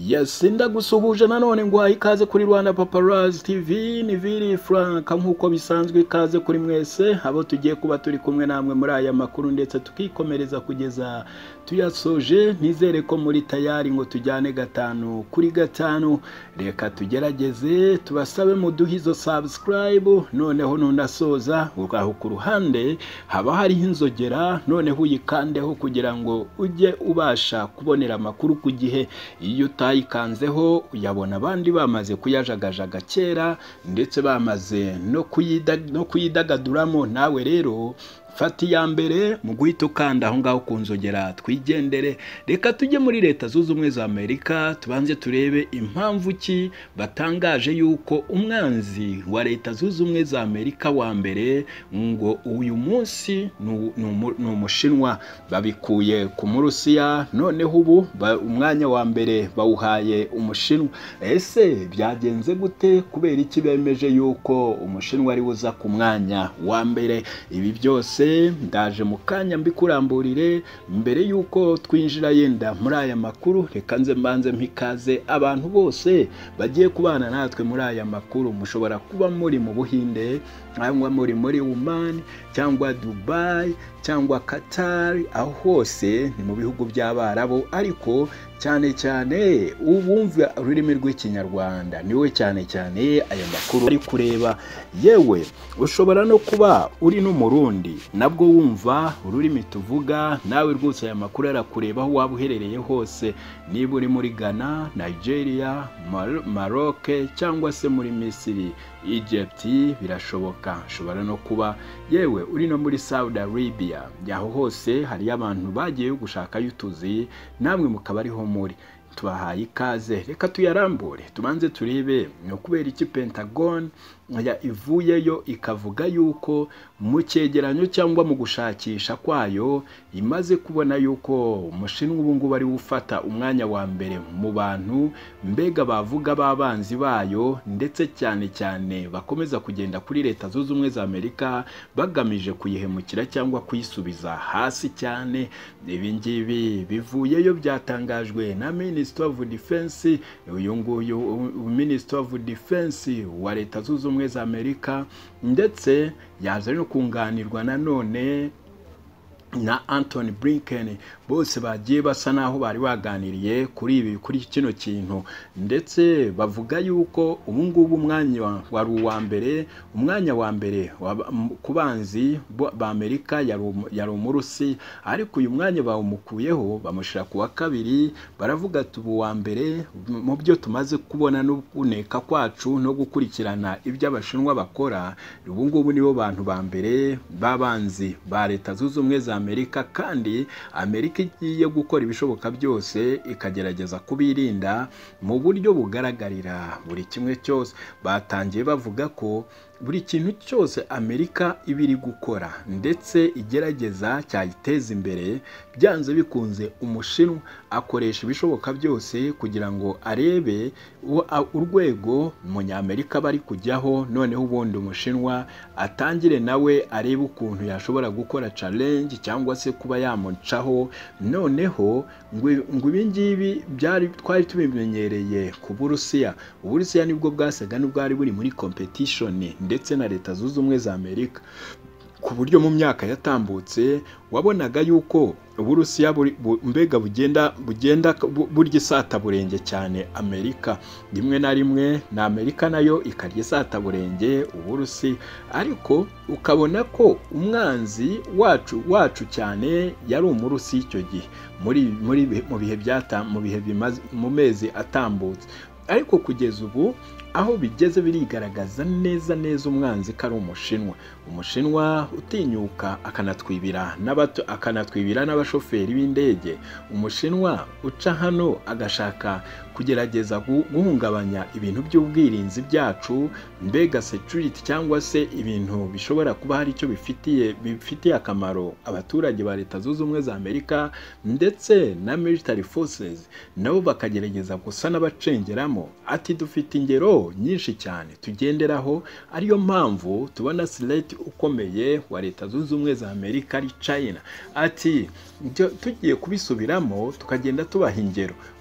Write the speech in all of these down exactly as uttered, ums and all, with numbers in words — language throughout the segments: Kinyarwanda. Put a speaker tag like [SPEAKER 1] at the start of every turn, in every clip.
[SPEAKER 1] Yasinda gusuhuje nanone ngo ikaze kuri Rwanda Paparazzi T V ni Vili Frank nkuko bisanzwe ikaze kuri mwese abo tugiye kuba turi kumwe namwe muri aya makuru ndetse tukikomereza kugeza tuyasoje nizere ko muri tayari ngo tujyane gatanu kuri gatanu reka tugerageze tubasabe mu duhizo subscribe noneho nunasoza ugaho ku ruhande haba hari inzogera noneho uyikandeho kugira ngo ujye ubasha kubonera amakuru ku gihe iyo utayikanzeho uyabona abandi bamaze kuyajagajaga kera ndetse bamaze no kuyidaga no kuyidagaduramo nawe rero fati ya mbere mu guhita ukanda aho ngaho kunzogera twigendere reka tujye muri leta zunze ubumwe za Amerika tubanze turebe impamvu ki batangaje yuko umwanzi wa leta zunze ubumwe za Amerika wa mbere ngo uyu munsi ni umushinwa babikuye ku Murusiya noneho ubu umwanya wa mbere bawuhaye umushinwa ese byagenze gute kubera iki bemeje yuko umushinwa ari buza ku mwanya wa mbere ibi byose ndaje mu kanya mbikuramburire mbere yuko twinjira yenda muri aya makuru reka nze mbanze mpikaze abantu bose bagiye kubana natwe muri aya makuru mushobora kuba muri mu Buhinde cyangwa muri muri Oman cyangwa Dubai cyangwa Qatar aho hose ni mu bihugu by'Abarabu ariko cyane cyane ubumva ururimi rw'ikinyarwanda niwe cyane cyane aya makuru ari kureba yewe ushobora no kuba uri n'umurundi nabwo wumva ururimi tuvuga nawe rwose aya makuru arakureba aho waba uherereye hose niba uri muri Ghana, Nigeria, Maroc cyangwa se muri Misiri, Egypt birashoboka ushobora no kuba yewe uri no muri Saudi Arabia yaho hose hari abantu bagiye gushaka yutuzi namwe mukaba ariho muri tubahaye ikaze reka tuyarambure tubanze turebe no kubera iki Pentagon ya Ivuyeyo ikavuga yuko mu cyegeranyo cyangwa mu gushakisha kwayo imaze kubona yuko umushinwa ubu ngubu ari ufata umwanya wa mbere mu bantu mbega bavuga babanzi bayo ndetse cyane cyane bakomeza kugenda kuri leta zunze ubumwe za Amerika bagamije kuyihemukira cyangwa kuyisubiza hasi cyane ibi ngibi bivuyeyo byatangajwe na Minister of Defense uyu nguyu Minister of Defense wa leta zunze ubumwe za Amerika ndetse yaje no kunganirwa na none na Anthony Blinken bose bagiye basa naho bari baganiriye kuri ibi kuri kino kintu ndetse bavuga yuko ubu ngubu umwanya wari uwa mbere umwanya wa mbere kubanzi ba Amerika yari umurusi ariko uyu mwanya bawumukuyeho bamushira kuwa kabiri baravuga tubu wa mbere mu byo tumaze kubona n'ubuneka kwacu no gukurikirana ibyo abashinwa bakora ubu ngubu nibo bantu ba mbere babanzi ba leta zunze ubumwe za Amerika kandi Amerika igiye gukora ibishoboka byose ikagerageza kubirinda mu buryo bugaragarira buri kimwe cyose batangiye bavuga ko buri kintu cyose Amerika ibiri gukora ndetse igerageza cyayiteza imbere byanze bikunze umushinwa akoresha ibishoboka byose kugira ngo arebe urwego umunyamerika bari kujyaho noneho ubundi umushinwa atangire nawe arebe ukuntu yashobora gukora challenge cyangwa se kuba yamucaho noneho ngo ibi ngibi byari twari tubimenyereye ku Burusiya Uburusiya nibwo bwasaga n'ubwari buri muri competition ndetse na leta zunze ubumwe za Amerika ku buryo mu myaka yatambutse wabonaga yuko Uburusiya mbega bugenda bugenda burya isata burenge cyane Amerika rimwe na rimwe na Amerika nayo ikarya isata burenge Uburusi ariko ukabona ko umwanzi wacu wacu cyane yari umurusi icyo gihe muri muri mu bihe byata mu bihe bimaze mu mezi atambutse ariko kugeza ubu aho bigeze birigaragaza neza neza umwanzi kari umushinwa umushinwa utinyuka akanatwibira n'abato akanatwibira n'abashoferi b'indege umushinwa uca hano agashaka kugerageza guhungabanya ibintu by'ubwirinzi byacu mbega security cyangwa se ibintu bishobora kuba hari icyo bifitiye bifitiye akamaro abaturage ba leta zunze ubumwe za Amerika ndetse na military forces nabo bakagerageza gusa n'abacengeramo ati dufite ingero nyinshi cyane tugenderaho ariyo mpamvu tubona threat ukomeye wa leta zunze ubumwe za Amerika ari Chaina ati tugiye kubisubiramo tukagenda tubaha ingero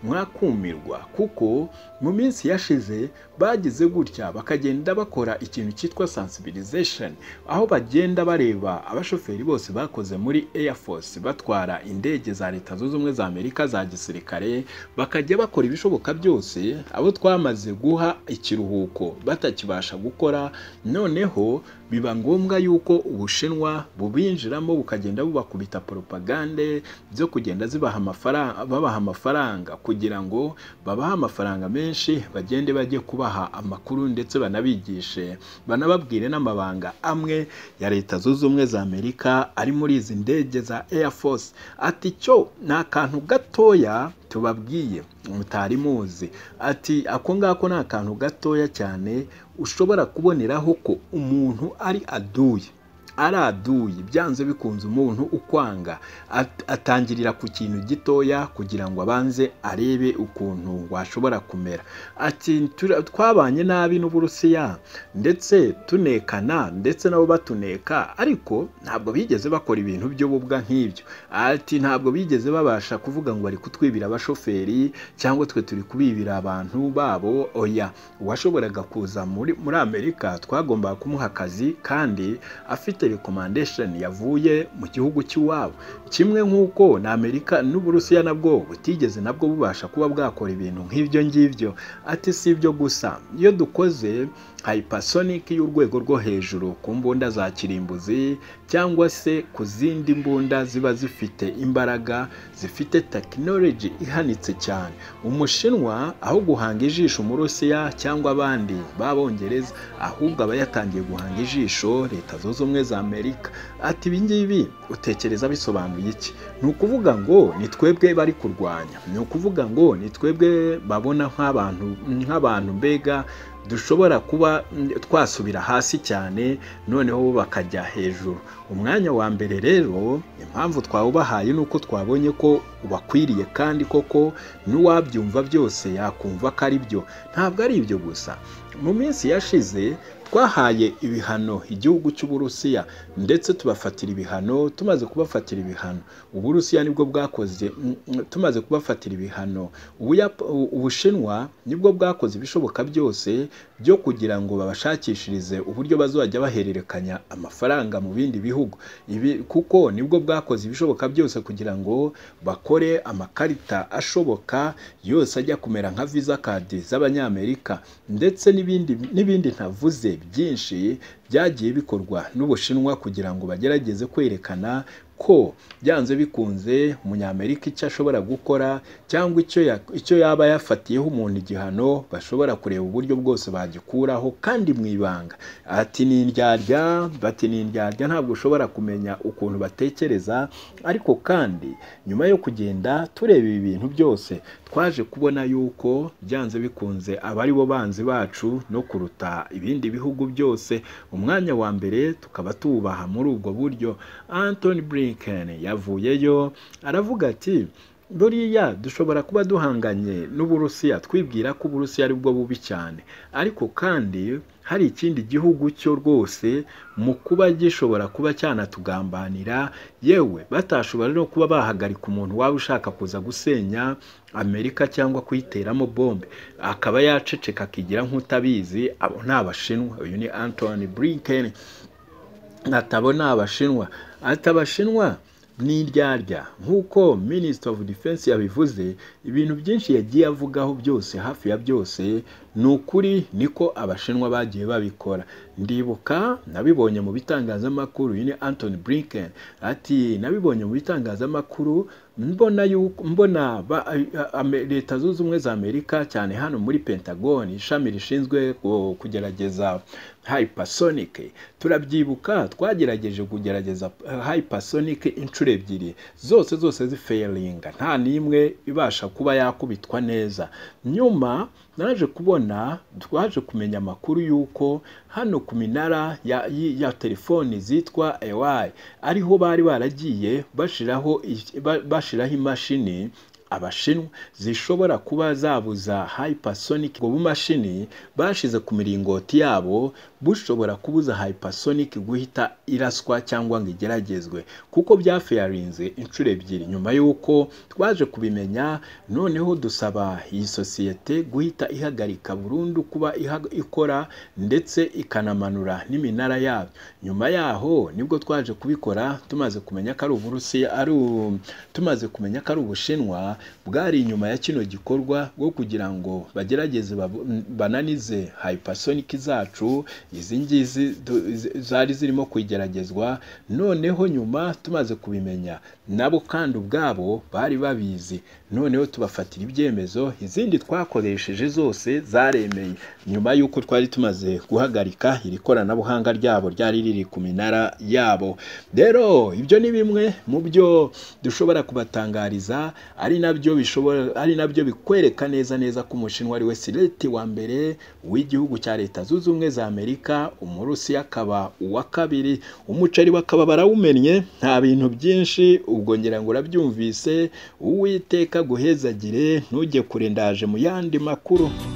[SPEAKER 1] mwakumirwa kuko mu minsi yashize bagize gutya bakagenda bakora ikintu cyitwa sensibilization aho bagenda bareba abashoferi bose bakoze muri Air Force batwara indege za Leta Zunze Ubumwe za Amerika za gisirikare bakajya bakora ibishoboka byose abo twamaze guha ikiruhuko batakibasha gukora noneho biba ngombwa yuko Ubushinwa bubinjiramo bukagenda bubakubita propagande byo kugenda zibaha amafaranga babaha amafaranga kugira ngo babaha amafaranga menshi bagende bajye kubaha amakuru ndetse banabigishe banababwire n'amabanga amwe ya Leta Zunze Ubumwe za Amerika ari muri izi ndege za Air Force ati cyo na kantu gatoya tubabwiye mutari muzi ati ako ngako na kantu gatoya cyane ushobora kuboneraho ko umuntu ari aduye araduye byanze bikunze umuntu ukwanga at, atangirira ku kintu gitoya kugira ngo abanze arebe ukuntu washobora kumera ati twabanye nabi n'Uburusiya ndetse tunekana ndetse nabo batuneka ariko ntabwo bigeze bakora ibintu by'ububwa nk'ibyo ati ntabwo bigeze babasha kuvuga ngo bari kutwibira abashoferi cyangwa twe turi kubibira abantu babo oya washoboraga kuza muri muri Amerika twagomba kumuha akazi kandi afite recommendation yavuye mu gihugu cy'iwabo kimwe nk'uko na Amerika n'Uburusiya nabwo butigeze nabwo bubasha kuba bwakora ibintu nk'ibyo ngibyo ati si ibyo gusa iyo dukoze hypersonic y'urwego rwo hejuru ku mbunda za kirimbuzi cyangwa se ku zindi mbunda ziba zifite imbaraga zifite technology ihanitse cyane Umushinwa aho guhanga ijisho Umurusiya cyangwa abandi babongereza ahubwo aba yatangiye guhanga ijisho Leta Zunze Ubumwe za Amerika ati ibingibi utekereza bisobanuye iki ni ukuvuga ngo ni twebwe bari kurwanya ni ukuvuga ngo ni twebwe babona nk'abantu nk'abantu mbega dushobora kuba twasubira hasi cyane noneho bakajya hejuru umwanya wa mbere rero impamvu twawubahaye nuko twabonye ko ubakwiriye kandi koko n'uwabyumva byose yakumva ko ari byo ntabwo ari ibyo gusa mu minsi yashize twahaye ibihano igihugu cy'Uburusiya ndetse tubafatira ibihano tumaze kubafatira ibihano Uburusiya nibwo bwakoze tumaze kubafatira ibihano Ubushinwa nibwo bwakoze ibishoboka byose byo kugira ngo babashakishirize uburyo bazajya bahererekanya amafaranga mu bindi bihugu ibi kuko nibwo bwakoze ibishoboka byose kugira ngo bakore amakarita ashoboka yose ajya kumera nka visa card z'Abanyamerika ndetse n'ibindi n'ibindi ntavuze byinshi byagiye bikorwa n'Ubushinwa kugira ngo bagerageze kwerekana ko byanze bikunze Umunyamerika icyo ashobora gukora cyangwa icyo ya, icyo yaba yafatiyeho umuntu igihano bashobora kureba uburyo bwose bagikuraho kandi mwibanga ati ni indyarya bati ni indyarya ntabwo ushobora kumenya ukuntu batekereza ariko kandi nyuma yo kugenda tureba ibi bintu byose twaje kubona yuko byanze bikunze abari bo banzi bacu no kuruta ibindi bihugu byose umwanya wa mbere tukaba tubaha muri ubwo buryo Anthony Blinken yavuyeyo aravuga ati buriya dushobora kuba duhanganye n'Uburusiya twibwira ko Uburusiya ari bwo bubi cyane ariko kandi hari ikindi gihugu cyo rwose mu kuba gishobora kuba cyanatugambanira yewe batashobora no kuba bahagarika umuntu waba ushaka kuza gusenya Amerika cyangwa kuyiteramo bombe akaba yaceceka akigira nk'utabizi abo n'Abashinwa uyu ni Anthony Blinken natabona Abashinwa atabashinwa ni iryarya nk'uko Minister of Defense yabivuze ibintu byinshi yagiye avugaho byose hafi ya byose ni ukuri niko Abashinwa bagiye babikora ndibuka nabibonye mu bitangazamakuru yine Anthony Blinken ati nabibonye mu bitangazamakuru mbona yuko mbona Leta Zunze Ubumwe za Amerika cyane hano muri Pentagon ishami rishinzwe kugerageza hypersonic turabyibuka twagerageje kugerageza hypersonic inshuro ebyiri zose zose zifailinga nta nimwe ibasha kuba yakubitwa neza nyuma naje kubona twaje kumenya amakuru yuko hano ku minara ya, ya telefoni zitwa A Y ariho bari baragiye bashiraho bashiraho imashini Abashinwa zishobora kuba zabuza hypersonic ngo bumashini bashize ku miringoti yabo bushobora kubuza hypersonic guhita iraswa cyangwa ngo igeragezwe, kuko byafearinze inshuro ebyiri. Nyuma y'uko twaje kubimenya, noneho dusaba iyi sosiyete guhita ihagarika burundu kuba ikora ndetse ikanamanura n'iminara yabo. Nyuma yaho nibwo twaje kubikora, tumaze kumenya ko ari Uburusia ari tumaze kumenya ko ari Ubushinwa bwari inyuma ya kino gikorwa bwo kugira ngo bagerageze bananize hypersonic zacu, izi ngizi zari zirimo kwigeragezwa. Noneho nyuma tumaze kubimenya, nabo kandi ubwabo bari babizi, noneho tubafatira ibyemezo, izindi twakoresheje zose zaremeye nyuma y'uko twari tumaze guhagarika iri koranabuhanga ryabo ryari riri ku minara yabo. Rero ibyo ni bimwe mu byo dushobora kubatangariza, ari nabyo bishobora ari nabyo bikwereka neza neza ko Umushinwa ari we sileti wa mbere w'igihugu cya Leta Zunze Ubumwe za Amerika, Umurusiya akaba uwa kabiri. Umuceri bakaba barawumennye, nta bintu byinshi, ubwo ngira ngo urabyumvise. Uwiteka guhezagire, ntujye kure, ndaje mu yandi makuru.